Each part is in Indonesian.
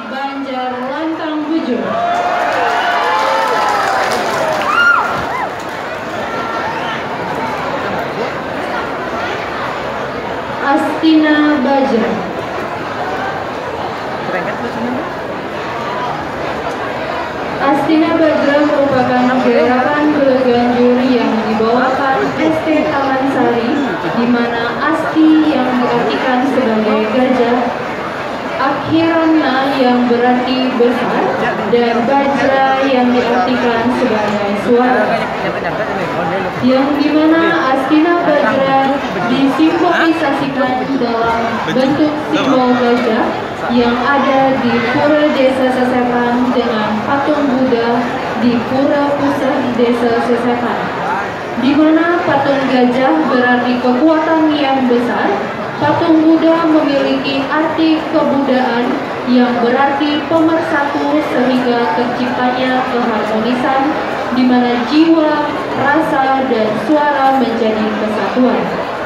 Banjar Lantang Bujur. Astina Bajra. Astina Bajra merupakan gerakan belaganjur yang dibawakan ST Taman Sari, di mana Asti yang diartikan sebagai gajah, Akhirana yang berarti besar, dan Bajra yang diartikan sebagai suara. Yang dimana Astina Bajra disimbolisasikan dalam bentuk simbol gajah yang ada di Pura Desa Sesepan dengan patung Buddha di Pura Pusat Desa Sesepan, di mana patung gajah berarti kekuatan yang besar, patung Buddha memiliki arti kebudayaan yang berarti pemersatu sehingga terciptanya keharmonisan di mana jiwa, rasa, dan suara menjadi kesatuan.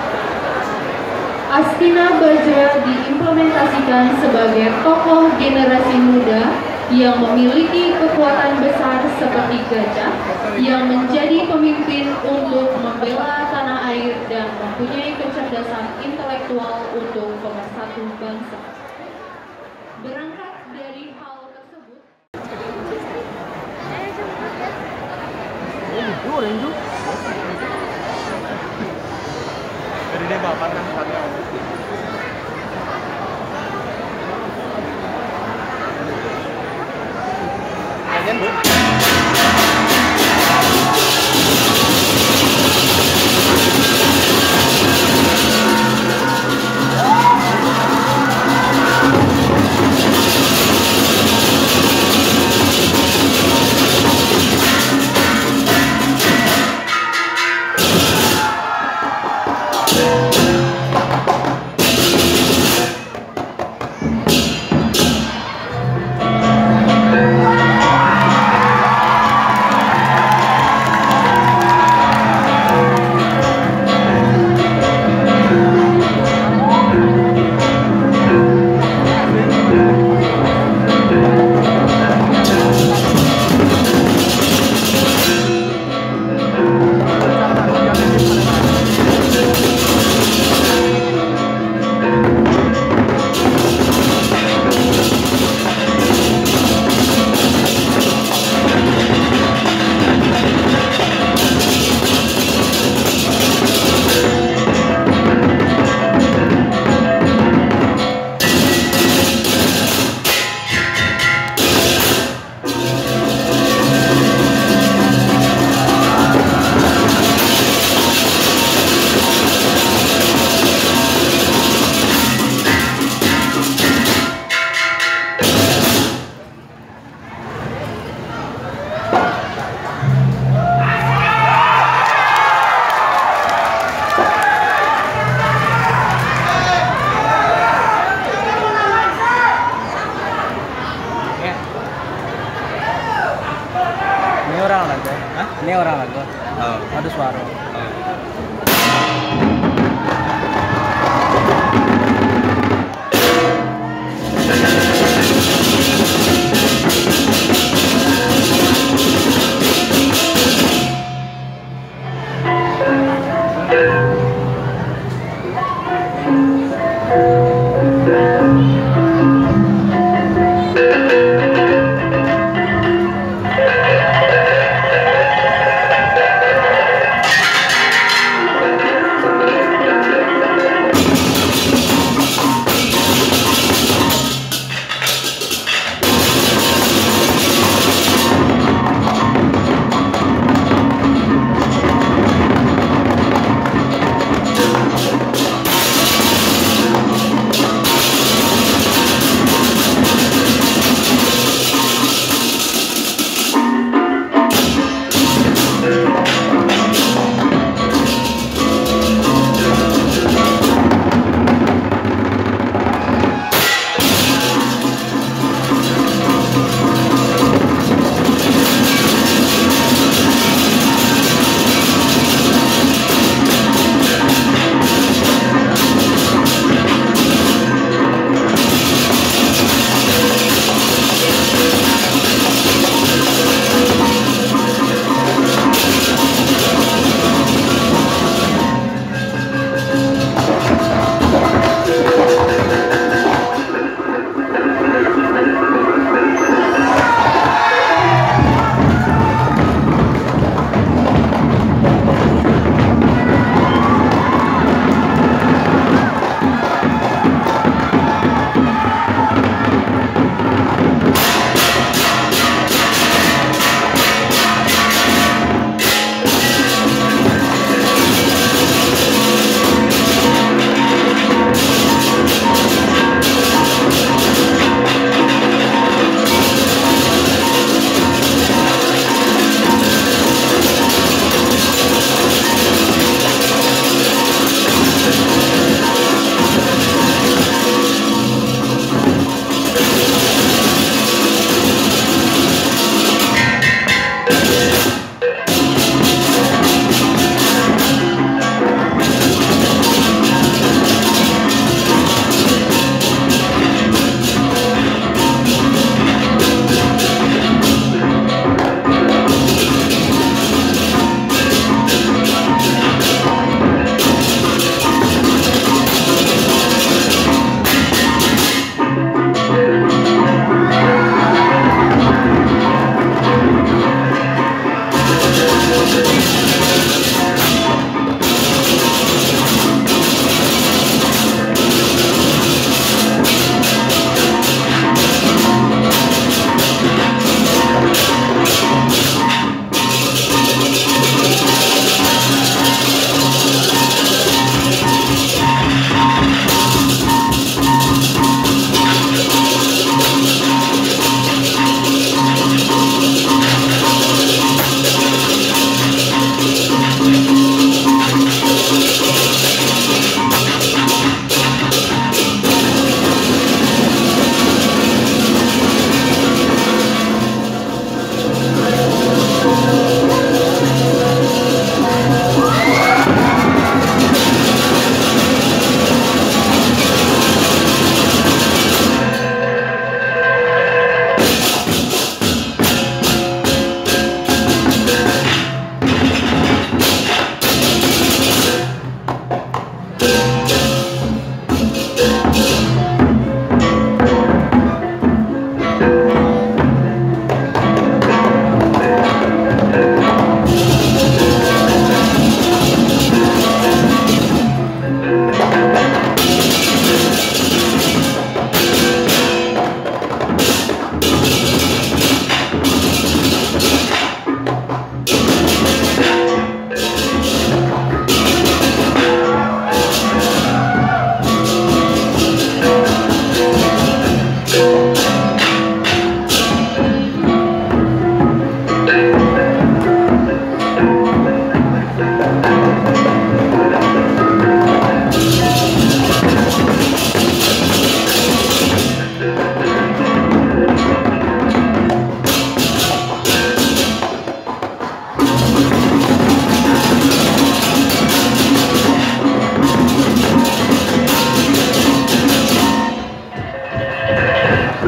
Astina Bajra diimplementasikan sebagai tokoh generasi muda yang memiliki kekuatan besar seperti gajah yang menjadi pemimpin untuk membela tanah air dan mempunyai kecerdasan intelektual untuk pemersatu bangsa. Berangkat dari hal tersebut, Jadi dia bapak kan satu. Ajan Bu.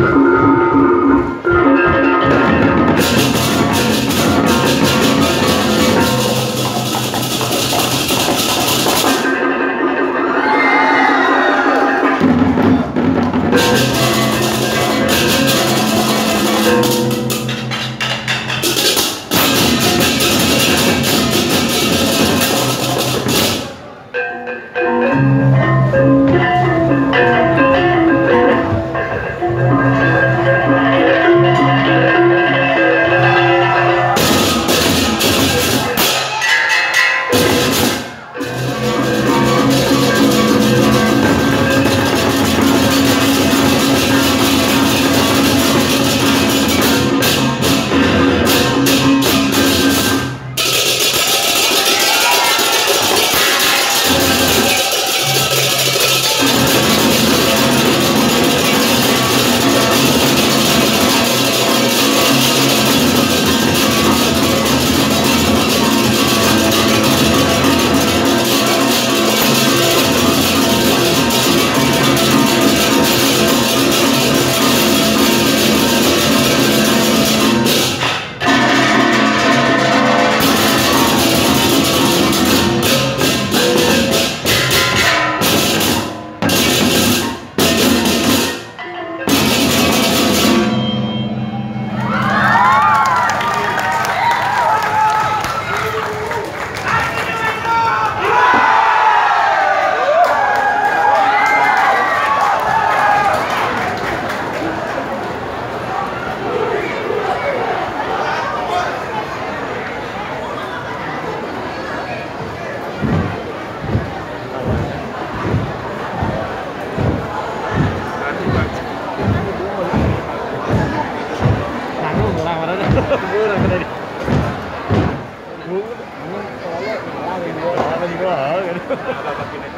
Apa